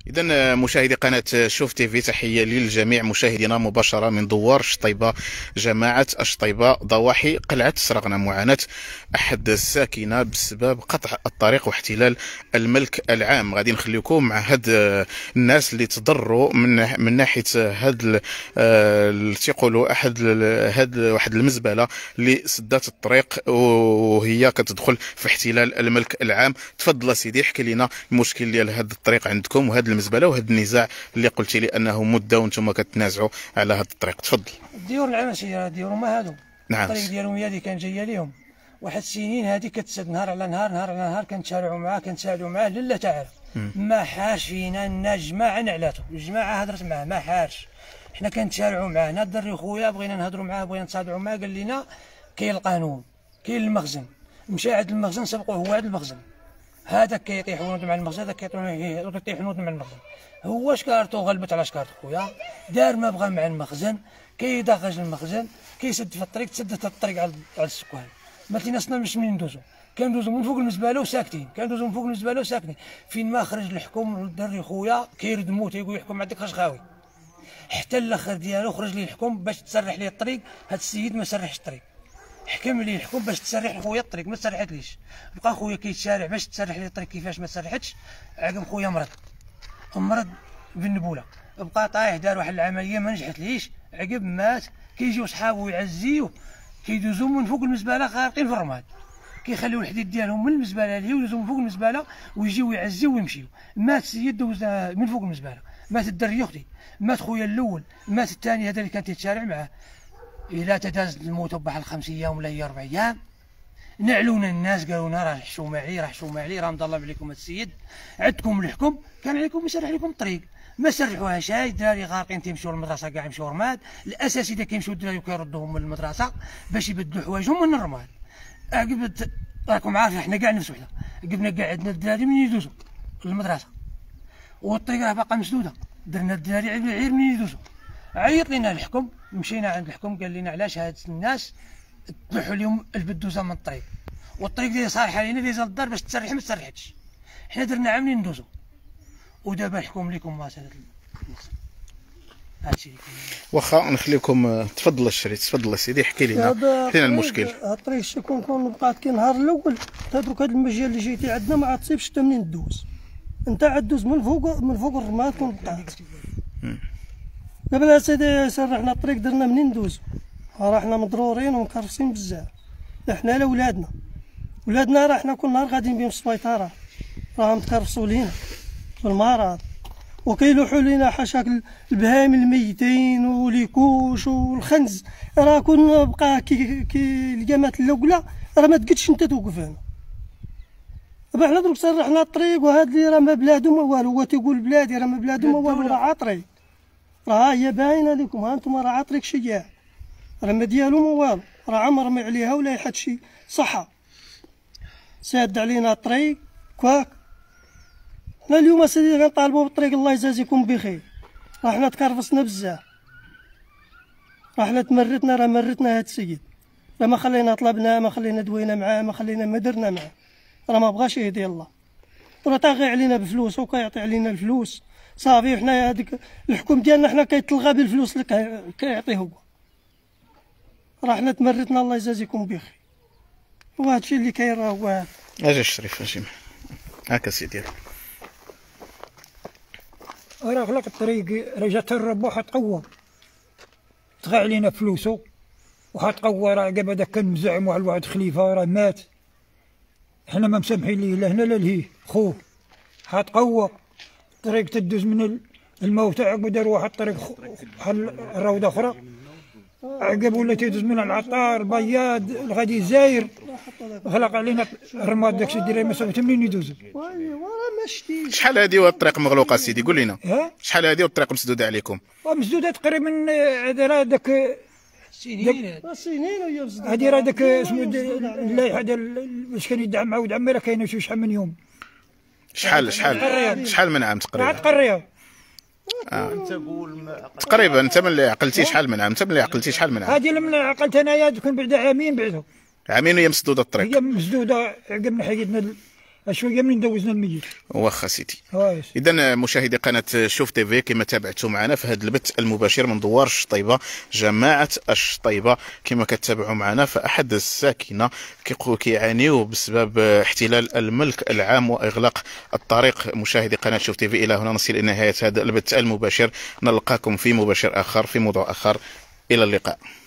إذا مشاهدي قناة شوف تيفي، تحية للجميع مشاهدينا مباشرة من دوار شطيبة، جماعة الشطيبة، ضواحي قلعة سرغنة. معاناة أحد الساكنة بسبب قطع الطريق واحتلال الملك العام. غادي نخليكم مع هاد الناس اللي تضروا من ناحية هاد اللي تيقولوا هاد واحد المزبلة اللي سدات الطريق وهي كتدخل في احتلال الملك العام. تفضل سيدي، احكي لنا المشكل ديال هاد الطريق عندكم وهاد المزبله وهذا النزاع اللي قلتي لي انه مده وانتم كتنازعوا على هذا الطريق. تفضل. الديور العماشيه ديورهم هادو. نعم. الطريق ديالهم هي اللي كان جايه لهم واحد السنين هذه كتسد نهار على نهار، نهار على نهار، كنتشارعوا معاه كنتساعدوا معاه لا تعالى. ما حاش فينا الناس، جماعه نعلاتو، الجماعه هضرت معاه ما حاش. حنا كنتشارعوا معاه، انا الدري خويا بغينا نهضروا معاه، بغينا نتصادعوا معاه، قال لنا كاين القانون، كاين المخزن. مشى عند المخزن، سبقوه هو عند المخزن، هذاك كيطيح ونوض مع المخزن، هذاك كيطيح ونوض مع المخزن. هو شكارته غلبت على شكارته خويا، دار ما بغى مع المخزن، كيدغج المخزن، كيسد في الطريق، تسدت الطريق على السكان. ما تيناسنا مش منين ندوزو، كندوزو من فوق المزبله وساكتين، كندوزو من فوق المزبله وساكتين. فين ما خرج الحكم الدري خويا كيردمو، تيقول يحكم عندك خاوي. حتى الاخر ديالو خرج لي الحكم باش تسرح لي الطريق، هذا السيد ما سرحش الطريق، حكم لي الحكم باش تسرح خويا الطريق، ما سرحتليش. بقى خويا كيتشارع باش تسرح لي الطريق، كيفاش ما سرحتش؟ عقب خويا مرض بالنبوله، بقى طايح، دار واحد العمليه ما نجحتليش، عقب مات. كيجيو صحابو يعزيوه، كيدوزو من فوق المزبله غارقين في الرماد، كيخليو الحديد ديالهم من المزبله اللي يدوزو من فوق المزبله ويجيو يعزيو ويمشيو. مات السيد دوز من فوق المزبله، مات الدري اختي، مات خويا الاول، مات الثاني هذا اللي كان تيتشارع معاه. إلا تداز الموت بواحد 5 أيام ولا هي 4 أيام، نعلونا الناس، قالوا لنا راه حشومه عليه، راه مضلم عليكم السيد، عندكم الحكم، كان عليكم يسرح لكم الطريق، ما سرحوهاش. هاي الدراري غارقين تيمشيو للمدرسه، كاع يمشيو رماد، الاساسي اذا كيمشيو الدراري وكيردوهم من المدرسه باش يبدلوا حوايجهم من الرماد. عقب راكم عارفين حنا كاع نفس وحده، عقبنا كاع عندنا الدراري من يدوزوا للمدرسه والطريق راه باقا مسدوده، درنا الدراري عير من يدوزوا. عيط لنا الحكم، مشينا عند الحكم، قال لنا علاش هاد الناس تلوحوا اليوم البدوزه من الطريق، والطريق اللي صالحه لينا ديزا للدار باش تسرح ما تسرحتش، حنا درنا عاملين ندوزو. ودابا الحكم لكم ما هادشي اللي كاين. واخا نخليكم. تفضل الشريط، تفضل سيدي، احكي لنا المشكل. الطريق شي كون بقات كي نهار الاول، هذوك هاد المجال اللي جيتي عندنا ما عتصيبش حتى منين دوز، انت عاد دوز من فوق الرماد كون بقات. دابا سيدي سرحنا الطريق، درنا منين ندوزو؟ راه حنا مضرورين ومكرفسين بزاف، لا حنا لا ولادنا راه حنا كل نهار غاديين بهم السبيطارات، راهم متكرفسوا لينا في المرض، وكيلوحوا لينا حاشاك البهايم الميتين وليكوش والخنز. راه كون بقى كي القامات الاولى راه ما تقدش انت توقف هنا. دابا حنا دروك سرحنا الطريق، وهاد اللي راه ما بلادو ما والو، هو تيقول بلادي راه ما بلادو ما والو، راه عطري، راه هي باينه لكم، ها انتم راه عطريك شجاع، راه ما ديالو ما والو، راه عمر ما عليها ولا يحد شي صحه، ساد علينا الطريق كواك. حنا اليوم اسيدي كنطالبوا بالطريق، الله يجازيكم بخير، راه حنا تكرفصنا بزاف، راه حنا تمرتنا، راه مرتنا هاد السيد، راه ما خلينا طلبنا، ما خلينا دوينا معاه، ما خلينا ما درنا معاه، راه ما بغاش يهدي الله، راه طاغي علينا بفلوس وكيعطي علينا الفلوس صافي. وحنا هذيك الحكم ديالنا حنا كيتلغى بالفلوس اللي كيعطيه هو، راه حنا تمرتنا الله يجازيكم بخير، وهذا الشيء اللي كاين راه هو هذا. اجي الشريف اجي هاكا سيدي. راه غلق الطريق، راه جات الرب واحد قوة طغى علينا فلوسو، واحد قوة راه عقب هذاك كان مزعم واحد خليفة راه مات، حنا ما مسامحين ليه لا هنا لا لهيه خوه، حاد قوة طريق تدوز من الموتى، عقب دار واحد طريق بحال روضة أخرى، عقب ولا تيدوز من العطار البياض الغادي زاير، غلق علينا الرماد داكشي ديال ما سويت منين يدوزو. شحال هادي والطريق مغلوقه سيدي؟ قول لنا شحال هادي والطريق مسدوده عليكم؟ مسدوده تقريبا، هذا راه داك سنين وهي مسدوده، هادي راه داك اسمو اللائحه ديال باش كان يدعم معاود عمي، راه كاينه شحال من يوم. شحال من عام تقريبا؟ تقريبا تقريبا. انت من اللي عقلتي شحال من عام؟ انت من اللي عقلتي شحال من عام؟ هادي من عقلت انايا تكون بعد عامين بعدو، عامين وهي مسدوده الطريق، هي مسدوده. عقبنا حيدنا شويه من دوزنا الميت. واخا سيدي. هايش. اذا مشاهدي قناه شوف تي في كما تابعتوا معنا في هذا البث المباشر من دوار الشطيبه جماعه الشطيبه، كما كتابعوا معنا فاحد الساكنه كيعانيوا بسبب احتلال الملك العام واغلاق الطريق. مشاهدي قناه شوف تي في الى هنا نصل الى نهايه هذا البث المباشر، نلقاكم في مباشر اخر في موضوع اخر، الى اللقاء.